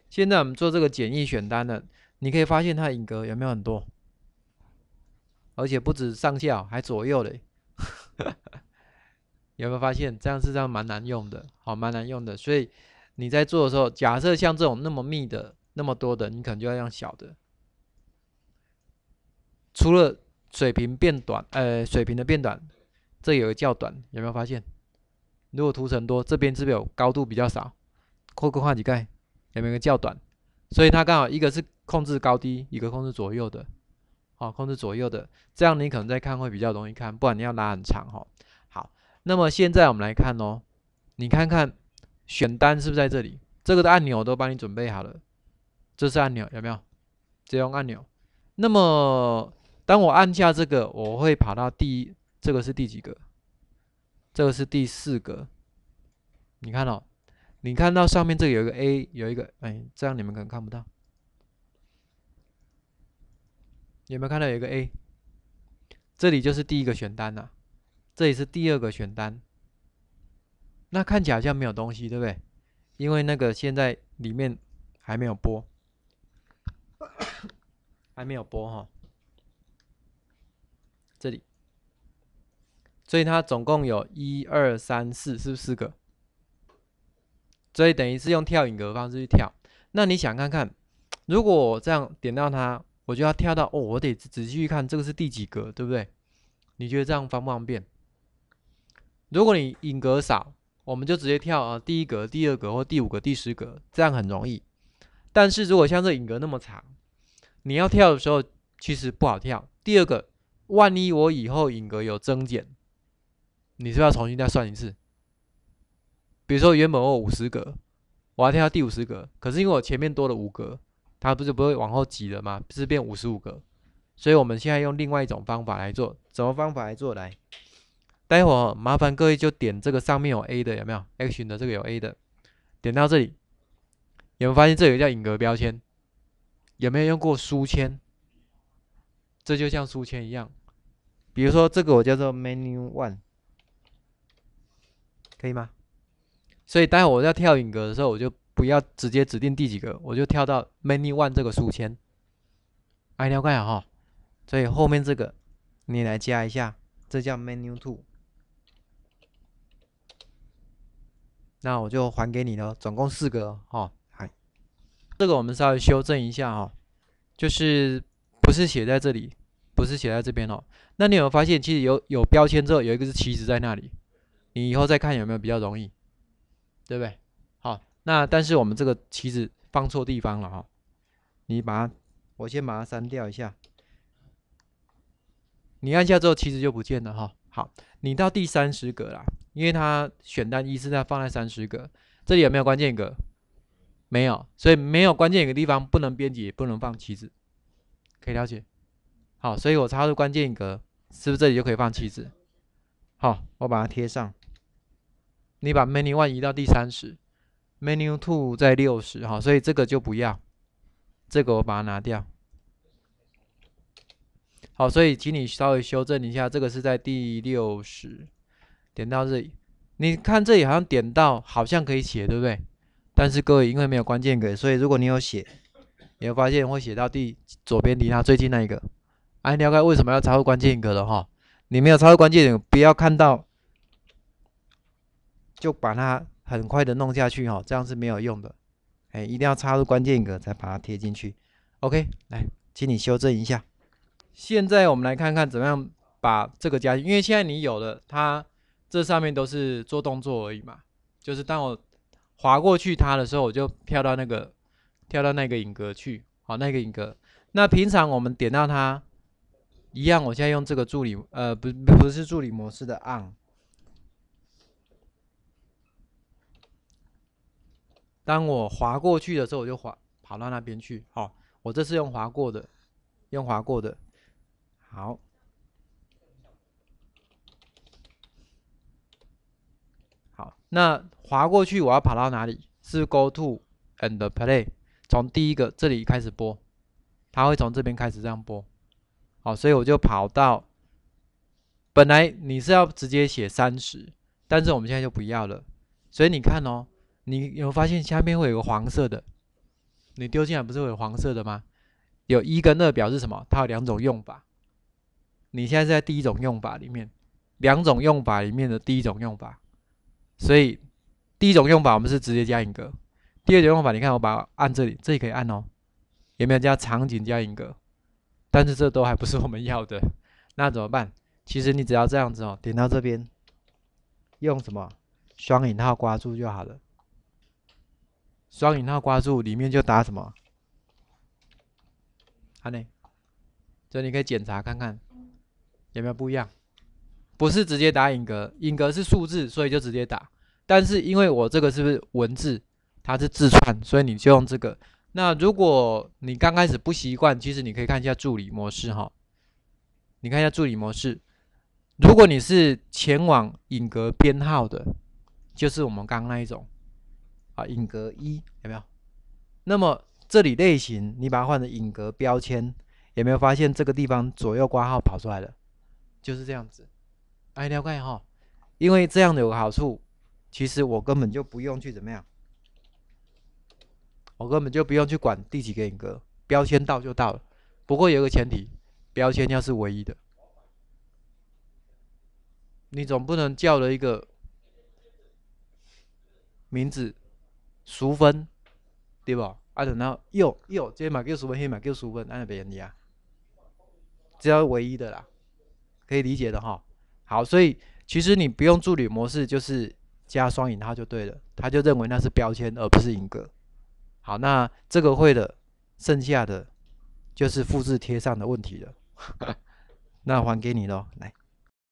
现在我们做这个简易选单的，你可以发现它影格有没有很多，而且不止上下，还左右嘞。有没有发现这样是蛮难用的？好，蛮难用的。所以你在做的时候，假设像这种那么密的、那么多的，你可能就要用小的。除了水平变短，水平的变短，这有个较短，有没有发现？如果图层多，这边是不是有高度比较少？扣个画几盖，有没有个较短？所以它刚好一个是控制高低，一个控制左右的。好，控制左右的，这样你可能在看会比较容易看，不然你要拉很长哈。好，那么现在我们来看哦，你看看选单是不是在这里？这个的按钮都帮你准备好了，这是按钮有没有？这用按钮。那么当我按下这个，我会跑到这个是第几个？这个是第4个。你看哦，你看到上面这个有一个 A，有一个这样你们可能看不到，有没有看到有一个 A？这里就是第1个选单啊，这里是第2个选单。那看起来好像没有东西，对不对？因为那个现在里面还没有播，还没有播哈，这里，所以它总共有1、2、3、4，是不是4个？所以等于是用跳影格的方式去跳。那你想看看，如果我这样点到它，我就要跳到我得仔细去看这个是第几格，对不对？你觉得这样方不方便？如果你影格少，我们就直接跳第1格、第2格或第5格、第10格，这样很容易。但是如果像这影格那么长，你要跳的时候其实不好跳。第二个，万一我以后影格有增减，你是不是要重新再算一次？比如说原本我有50格，我要跳到第50格，可是因为我前面多了5格，它不会往后挤了吗？是变55格。所以我们现在用另外一种方法来做，什么方法来做？来，待会儿麻烦各位就点这个上面有 A 的，有没有 ？Action 的这个有 A 的，点到这里，有没有发现这有一个叫影格标签？有没有用过书签？这就像书签一样。比如说这个我叫做 Menu One， 可以吗？所以待会我要跳影格的时候，我就不要直接指定第几个，我就跳到 Menu One 这个书签。了解哈。所以后面这个你来加一下，这叫 Menu Two。那我就还给你了，总共4个哈。这个我们稍微修正一下哈，就是不是写在这里，不是写在这边哦。那你有没有发现，其实有标签之后，有一个是旗子在那里，你以后再看有没有比较容易，对不对？好，那但是我们这个旗子放错地方了哈，你把它，我先把它删掉一下。你按下之后，旗子就不见了哈。好，你到第30格啦，因为它选单1是在放在30格，这里有没有关键格？没有，所以没有关键一个地方不能编辑，也不能放旗子，可以了解。好，所以我插入关键格，是不是这里就可以放旗子？好，我把它贴上。你把 Menu One 移到第30，Menu Two 在60，好，所以这个就不要，这个我把它拿掉。好，所以请你稍微修正一下，这个是在第60，点到这里，你看这里好像点到，好像可以写，对不对？但是各位因为没有关键格，所以如果你有写，你会发现会写到左边离它最近那一个。了解为什么要插入关键格了哈？你没有插入关键格，不要看到就把它很快的弄下去哈，这样是没有用的。一定要插入关键格才把它贴进去。OK， 来，请你修正一下。现在我们来看看怎么样把这个加进，因为现在你有了它，这上面都是做动作而已嘛。就是当我划过去它的时候，我就跳到那个影格去，好，那个影格。那平常我们点到它，一样，我现在用这个助理，不是助理模式的 on。当我划过去的时候，我就跑到那边去。好，我这是用划过的，用划过的。好，好，那划过去我要跑到哪里？是 Go to and Play， 从第1个这里开始播，它会从这边开始这样播。好，所以我就跑到，本来你是要直接写30，但是我们现在就不要了。所以你看哦，你有发现下面会有个黄色的， 你丢进来不是会有黄色的吗？有1跟2表示什么？它有2种用法。你现在是在第一种用法里面，2种用法里面的第一种用法。所以第一种用法我们是直接加引格，第二种用法，你看我把它按这里，这里可以按哦，有没有加场景加引格？但是这都还不是我们要的，那怎么办？其实你只要这样子哦，点到这边，用什么双引号刮住就好了。双引号刮住里面就打什么？好呢，这你可以检查看看有没有不一样。不是直接打引格，引格是数字，所以就直接打。但是因为我这个是不是文字，它是字串，所以你就用这个。那如果你刚开始不习惯，其实你可以看一下助理模式哈。你看一下助理模式，如果你是前往引格编号的，就是我们刚刚那一种啊，引格1有没有？那么这里类型你把它换成引格标签，有没有发现这个地方左右括号跑出来了？就是这样子。哎，了解哈，因为这样的有个好处，其实我根本就不用去怎么样，我根本就不用去管第几个引格，标签到就到了。不过有个前提，标签要是唯一的，你总不能叫了一个名字淑芬，对吧？啊，然后这嘛叫淑芬，那嘛叫淑芬，那别人呀，只要唯一的啦，可以理解的哈。好，所以其实你不用助理模式，就是加双引号就对了，他就认为那是标签而不是引格。好，那这个会的，剩下的就是复制贴上的问题了。那还给你咯，来。